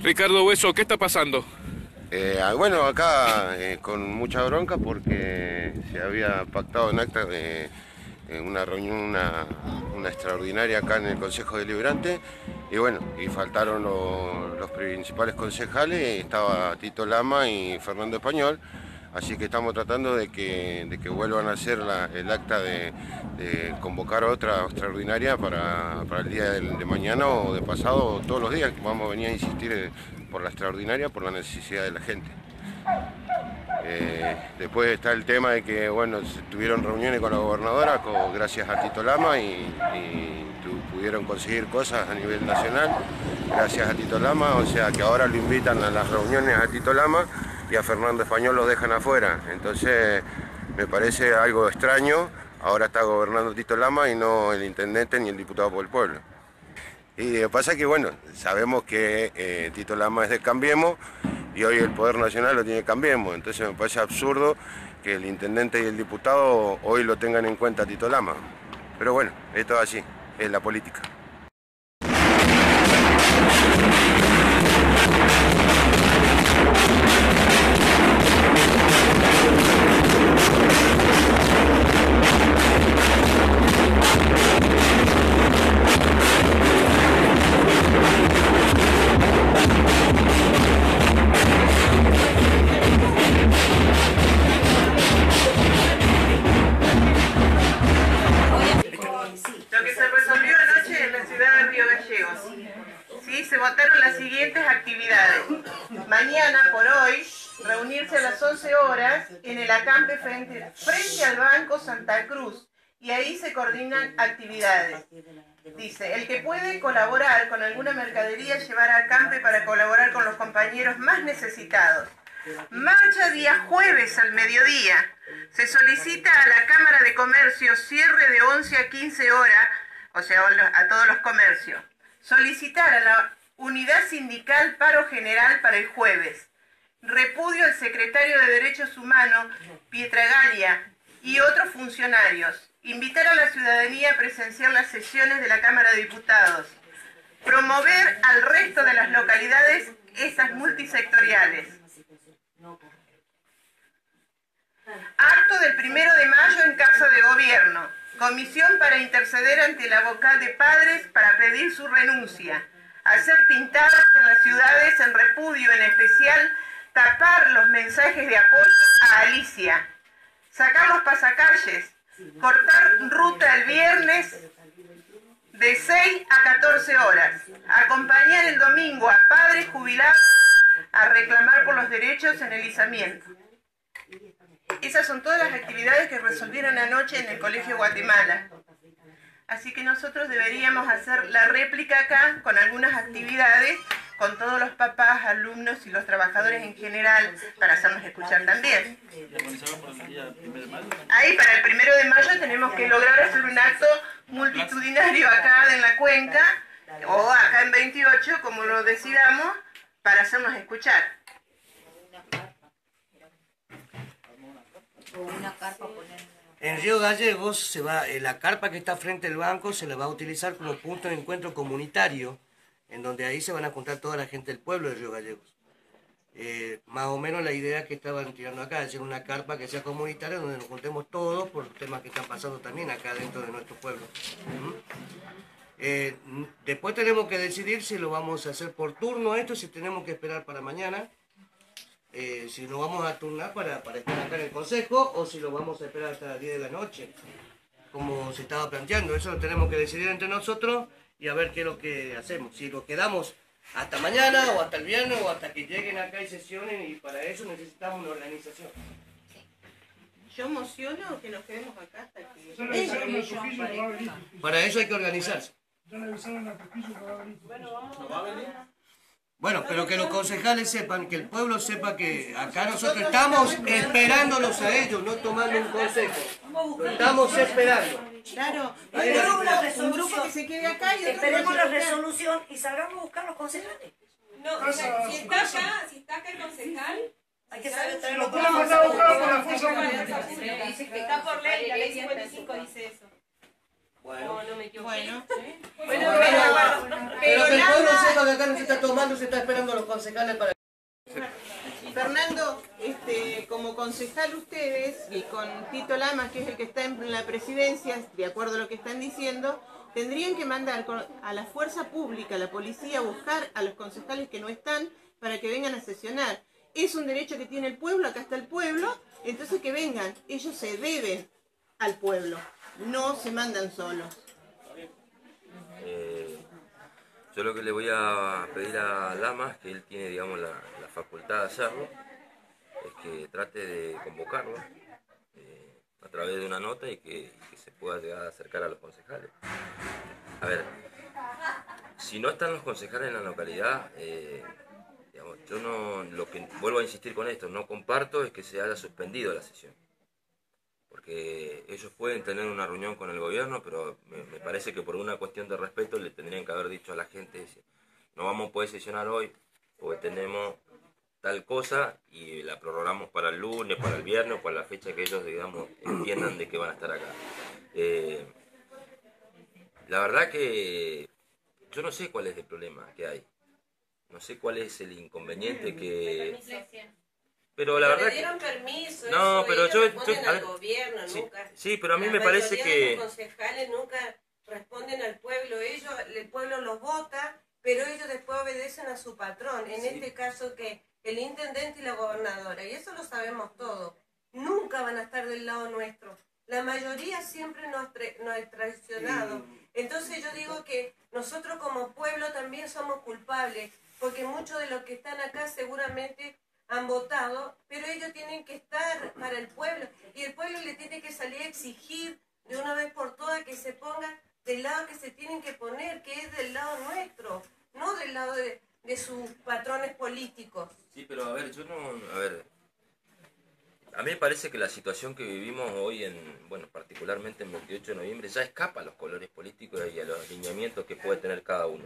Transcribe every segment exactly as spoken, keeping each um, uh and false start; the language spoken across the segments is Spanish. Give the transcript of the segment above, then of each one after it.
Ricardo Hueso, ¿qué está pasando? Eh, bueno, acá eh, con mucha bronca porque se había pactado en acta de eh, una reunión, una, una extraordinaria acá en el Consejo Deliberante y bueno, y faltaron lo- los principales concejales, estaba Tito Lama y Fernando Español, así que estamos tratando de que, de que vuelvan a hacer la- el acta de, de convocar otra extraordinaria para, para el día de, de mañana o de pasado, o todos los días, que vamos a venir a insistir eh, por la extraordinaria, por la necesidad de la gente. Eh, después está el tema de que, bueno, se tuvieron reuniones con la gobernadora con, gracias a Tito Lama y, y tu, pudieron conseguir cosas a nivel nacional gracias a Tito Lama, o sea que ahora lo invitan a las reuniones a Tito Lama y a Fernando Español lo dejan afuera. Entonces me parece algo extraño, ahora está gobernando Tito Lama y no el intendente ni el diputado por el pueblo. Y lo que pasa es que, bueno, sabemos que eh, Tito Lama es de Cambiemos y hoy el Poder Nacional lo tiene Cambiemos, entonces me parece absurdo que el intendente y el diputado hoy lo tengan en cuenta a Tito Lama. Pero bueno, esto es así, es la política. Lo que se resolvió anoche en la ciudad de Río Gallegos. ¿Sí? Se votaron las siguientes actividades. Mañana, por hoy, reunirse a las once horas en el acampe frente, frente al Banco Santa Cruz. Y ahí se coordinan actividades. Dice, el que puede colaborar con alguna mercadería, llevar al acampe para colaborar con los compañeros más necesitados. Marcha día jueves al mediodía. Se solicita a la Cámara de Comercio cierre de once a quince horas, o sea, a todos los comercios. Solicitar a la Unidad Sindical paro general para el jueves. Repudio al secretario de Derechos Humanos, Pietragalia, y otros funcionarios. Invitar a la ciudadanía a presenciar las sesiones de la Cámara de Diputados. Promover al resto de las localidades esas multisectoriales. Acto del primero de mayo en Casa de Gobierno. Comisión para interceder ante la vocal de padres para pedir su renuncia. Hacer pintadas en las ciudades en repudio, en especial tapar los mensajes de apoyo a Alicia. Sacar los pasacalles. Cortar ruta el viernes de seis a catorce horas. Acompañar el domingo a padres jubilados a reclamar por los derechos en el izamiento. Esas son todas las actividades que resolvieron anoche en el Colegio Guatemala. Así que nosotros deberíamos hacer la réplica acá con algunas actividades, con todos los papás, alumnos y los trabajadores en general, para hacernos escuchar también. Ahí para el primero de mayo tenemos que lograr hacer un acto multitudinario acá en la cuenca, o acá en veintiocho, como lo decidamos, para hacernos escuchar. Una carpa poner... En Río Gallegos, se va, eh, la carpa que está frente al banco se la va a utilizar como punto de encuentro comunitario, en donde ahí se van a juntar toda la gente del pueblo de Río Gallegos. Eh, más o menos la idea que estaban tirando acá, hacer una carpa que sea comunitaria, donde nos juntemos todos por los temas que están pasando también acá dentro de nuestro pueblo. ¿Mm? Eh, después tenemos que decidir si lo vamos a hacer por turno esto, si tenemos que esperar para mañana. Eh, si nos vamos a turnar para, para estar acá en el consejo o si lo vamos a esperar hasta las diez de la noche, como se estaba planteando. Eso lo tenemos que decidir entre nosotros y a ver qué es lo que hacemos. Si lo quedamos hasta mañana o hasta el viernes o hasta que lleguen acá y sesionen, y para eso necesitamos una organización. Yo mociono que nos quedemos acá hasta que... Para eso hay que organizarse. Bueno, pero que los concejales sepan, que el pueblo sepa que acá nosotros estamos esperándolos a ellos, no tomando un consejo. Lo estamos esperando. Claro, un grupo que se quede acá y otro esperemos que la se quede acá. resolución y salgamos a buscar los concejales. No, o sea, si está acá, si está acá el concejal, Hay que saber traer lo los pueden concejales. mandar a buscar por la fuerza pública. Dice que está por ley, la ley cincuenta y cinco dice eso. Bueno, no me equivoqué. Bueno, ¿Sí? bueno, Bueno, pero, pero que el Lama- pueblo sepa que acá no se está tomando, se está esperando a los concejales para... Fernando, este, como concejal ustedes y con Tito Lama, que es el que está en la presidencia, de acuerdo a lo que están diciendo, tendrían que mandar con- a la fuerza pública, a la policía, a buscar a los concejales que no están para que vengan a sesionar. Es un derecho que tiene el pueblo, acá está el pueblo, entonces que vengan. Ellos se deben al pueblo, no se mandan solos. Eh, yo lo que le voy a pedir a Lamas, que él tiene, digamos, la, la facultad de hacerlo, es que trate de convocarlo eh, a través de una nota y que, que se pueda llegar a acercar a los concejales. A ver, si no están los concejales en la localidad, eh, digamos, yo no, lo que vuelvo a insistir con esto, no comparto es que se haya suspendido la sesión. Porque ellos pueden tener una reunión con el gobierno, pero me, me parece que por una cuestión de respeto le tendrían que haber dicho a la gente, no vamos a poder sesionar hoy, porque tenemos tal cosa y la prorrogamos para el lunes, para el viernes, o para la fecha que ellos, digamos, entiendan de que van a estar acá. Eh, la verdad que yo no sé cuál es el problema que hay, no sé cuál es el inconveniente que... Pero la verdad le que... dieron permiso, No, eso, pero ellos yo- responden yo- a al ver, gobierno, sí, nunca. sí, pero a mí La me parece mayoría que... de los concejales nunca responden al pueblo, ellos, el pueblo los vota, pero ellos después obedecen a su patrón, en Sí. este caso que el intendente y la gobernadora, y eso lo sabemos todos, nunca van a estar del lado nuestro. La mayoría siempre nos, tra- nos ha traicionado. Entonces yo digo que nosotros como pueblo también somos culpables, porque muchos de los que están acá seguramente han votado, pero ellos tienen que estar para el pueblo, y el pueblo le tiene que salir a exigir de una vez por todas que se pongan del lado que se tienen que poner, que es del lado nuestro, no del lado de, de sus patrones políticos. Sí, pero a ver, yo no... A ver, a mí me parece que la situación que vivimos hoy, en bueno, particularmente en veintiocho de noviembre, ya escapa a los colores políticos y a los alineamientos que puede tener cada uno.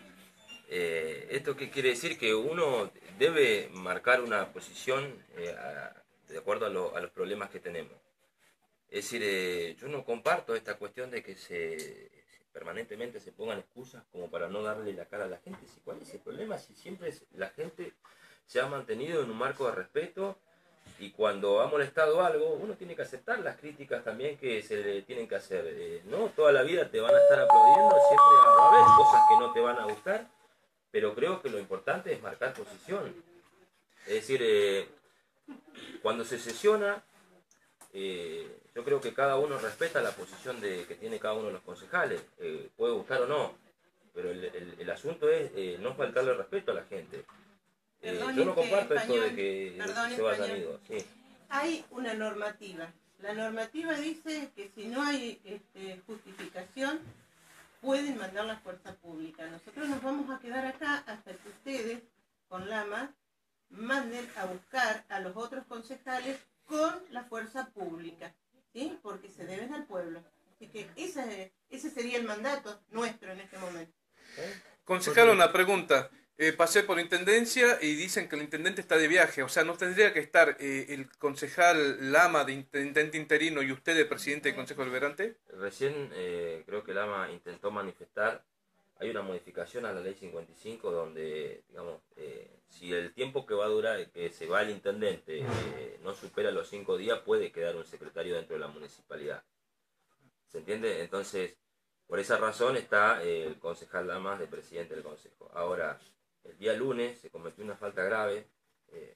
Eh, ¿Esto qué quiere decir? Que uno debe marcar una posición eh, a- de acuerdo a, lo- a los problemas que tenemos. Es decir, eh, yo no comparto esta cuestión de que se permanentemente se pongan excusas como para no darle la cara a la gente. Si, ¿cuál es el problema? Si siempre es- la gente se ha mantenido en un marco de respeto, y cuando ha molestado algo, uno tiene que aceptar las críticas también que se le tienen que hacer. Eh, no toda la vida te van a estar aplaudiendo, siempre va a haber cosas que no te van a gustar, pero creo que lo importante es marcar posición. Es decir, eh, cuando se sesiona, eh, yo creo que cada uno respeta la posición de, que tiene cada uno de los concejales. Eh, puede gustar o no, pero el, el- el asunto es eh, no faltarle respeto a la gente. Eh, Perdón, yo no este, comparto esto de español. que Perdón, se vayan español. idos. Sí. Hay una normativa. La normativa dice que si no hay este, justificación, pueden mandar la fuerza pública. Nosotros nos vamos a quedar acá hasta que ustedes, con Lama, manden a buscar a los otros concejales con la fuerza pública, ¿sí? Porque se deben al pueblo. Así que ese, ese sería el mandato nuestro en este momento. Concejal, una pregunta. Eh, pasé por intendencia y dicen que el intendente está de viaje. O sea, ¿no tendría que estar eh, el concejal Lama de intendente interino y usted de presidente del Consejo Deliberante? Recién eh, creo que Lama intentó manifestar, hay una modificación a la ley cincuenta y cinco donde, digamos, eh, si el tiempo que va a durar, que se va el intendente, eh, no supera los cinco días, puede quedar un secretario dentro de la municipalidad. ¿Se entiende? Entonces, por esa razón está eh, el concejal Lama de presidente del consejo. Ahora, el día lunes se cometió una falta grave eh,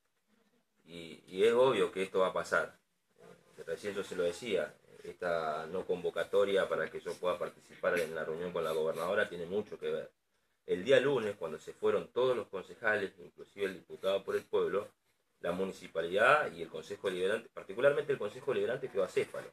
y, y es obvio que esto va a pasar. Eh, recién yo se lo decía, esta no convocatoria para que yo pueda participar en la reunión con la gobernadora tiene mucho que ver. El día lunes, cuando se fueron todos los concejales, inclusive el diputado por el pueblo, la municipalidad y el Consejo Deliberante, particularmente el Consejo Deliberante, quedó acéfalo.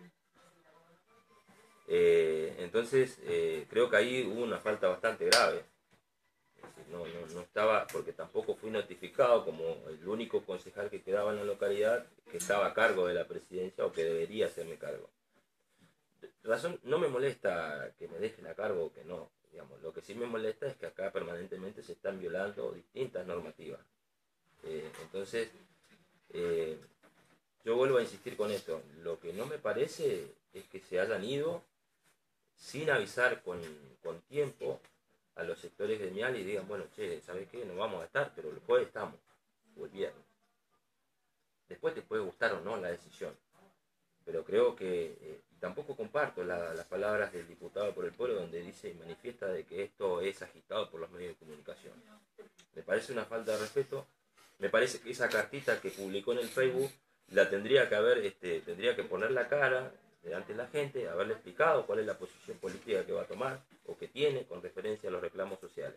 Eh, entonces, eh, creo que ahí hubo una falta bastante grave. No, no, no estaba, porque tampoco fui notificado como el único concejal que quedaba en la localidad que estaba a cargo de la presidencia o que debería hacerme cargo. Razón, no me molesta que me dejen a cargo o que no, digamos, lo que sí me molesta es que acá permanentemente se están violando distintas normativas. Eh, entonces, eh, yo vuelvo a insistir con esto, lo que no me parece es que se hayan ido sin avisar con, con tiempo a los sectores gremiales y digan, bueno, che, ¿sabes qué? No vamos a estar, pero el jueves estamos, o el viernes. Después te puede gustar o no la decisión, pero creo que eh, tampoco comparto la, las palabras del diputado por el pueblo donde dice y manifiesta de que esto es agitado por los medios de comunicación. Me parece una falta de respeto. Me parece que esa cartita que publicó en el Facebook la tendría que haber, este, tendría que poner la cara delante de la gente, haberle explicado cuál es la posición política que va a tomar o que tiene con referencia a los reclamos sociales.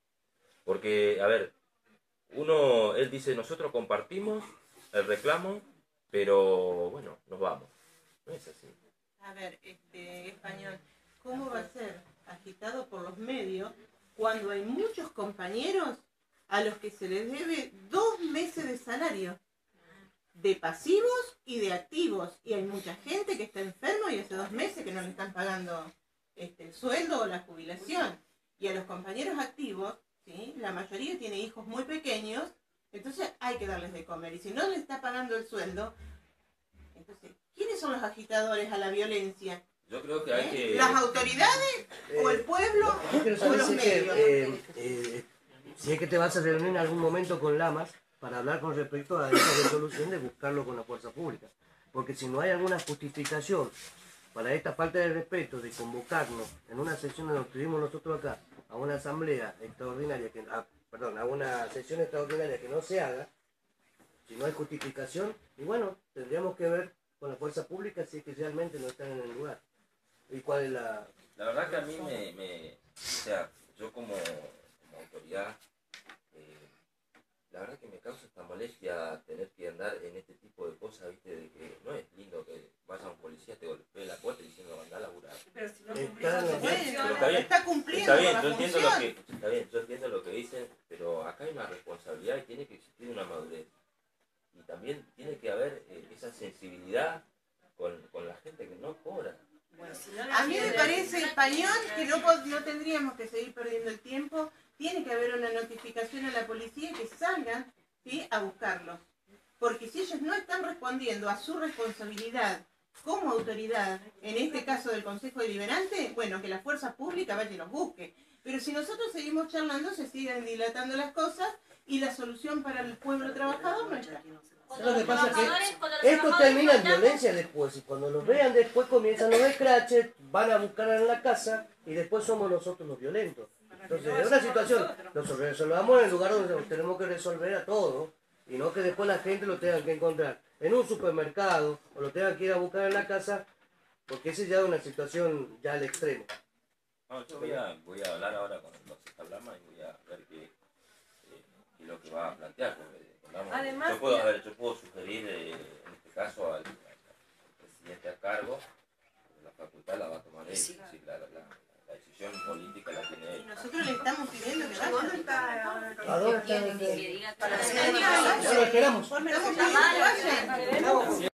Porque, a ver, uno, él dice, nosotros compartimos el reclamo, pero bueno, nos vamos. No es así. A ver, este, español, ¿cómo va a ser agitado por los medios cuando hay muchos compañeros a los que se les debe dos meses de salario? De pasivos y de activos. Y hay mucha gente que está enferma y hace dos meses que no le están pagando este, el sueldo o la jubilación. Y a los compañeros activos, ¿sí? La mayoría tiene hijos muy pequeños, entonces hay que darles de comer. Y si no le está pagando el sueldo, entonces, ¿quiénes son los agitadores a la violencia? Yo creo que hay ¿Eh? que... ¿Las autoridades o el pueblo Yo quiero o saber los si es que, medios? eh, eh, si es que te vas a reunir en algún momento con Lamas para hablar con respecto a esa resolución de buscarlo con la fuerza pública. Porque si no hay alguna justificación para esta falta de respeto de convocarnos en una sesión donde estuvimos nosotros acá, a una asamblea extraordinaria, que, ah, perdón, a una sesión extraordinaria que no se haga, si no hay justificación, y bueno, tendríamos que ver con la fuerza pública si es que realmente no están en el lugar. ¿Y cuál es la...? La verdad que a mí me... me o sea, yo como, como autoridad... Eh, la verdad que me causa esta molestia tener que andar en este tipo de cosas, viste, de que no es lindo que vaya un policía, te golpee la puerta diciendo anda a laburar. Pero si no Está, está bien, está cumpliendo Está bien, con yo la entiendo lo función. que, está bien, yo entiendo lo que dicen, pero acá hay una responsabilidad y tiene que existir una madurez. Y también tiene que haber eh, esa sensibilidad con, con la gente que no cobra. A mí me parece, español, que no, pod- no tendríamos que seguir perdiendo el tiempo. Tiene que haber una notificación a la policía y que salgan, ¿sí?, a buscarlos. Porque si ellos no están respondiendo a su responsabilidad como autoridad, en este caso del Consejo Deliberante, bueno, que la fuerza pública vaya y los busque. Pero si nosotros seguimos charlando, se siguen dilatando las cosas y la solución para el pueblo trabajador no está. Lo que pasa es que esto termina en violencia después, y cuando los vean después comienzan los scratches, van a buscar en la casa y después somos nosotros los violentos. Entonces es una situación, nos resolvamos en el lugar donde tenemos que resolver a todos, y no que después la gente lo tenga que encontrar en un supermercado o lo tenga que ir a buscar en la casa, porque esa ya es una situación ya al extremo. No, yo voy a, voy a hablar ahora con el concejal Lama y voy a ver qué, eh, qué es lo que va a plantear. Porque, digamos, Además, yo, puedo, mira- a ver, yo puedo sugerir, eh, en este caso, al, al presidente a cargo, la facultad la va a tomar él, es decir, la, la, la, la decisión política la tiene Y él. nosotros le estamos pidiendo que vayan. ¿Dónde está ahora? ¿A dónde está? Que diga Para que- hacer- Lo esperamos. Estamos pidiendo que vayan.